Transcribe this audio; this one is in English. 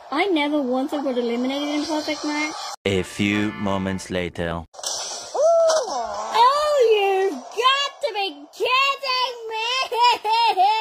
I never once got eliminated in Perfect Match. A few moments later. Oh, you've got to be kidding me!